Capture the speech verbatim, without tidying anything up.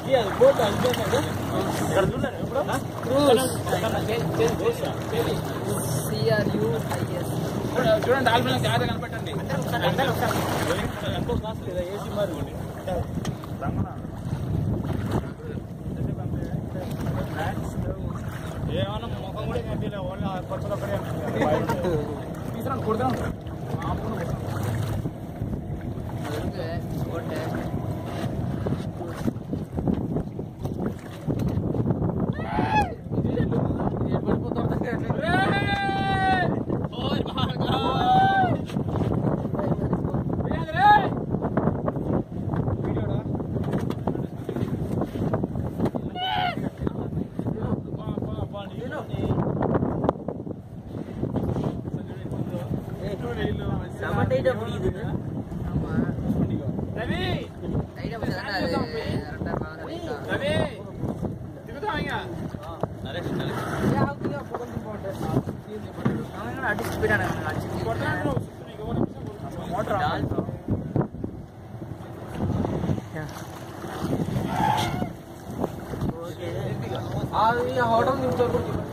చూడండి ఆల్బిలో జాగ్రత్త కనపట్టండి ఏసీ మరి ఏమన్నా ముఖం కూడా కనిపించలే ఓన్లీ కొత్తలో తీసుకురాను కొడదాం होटल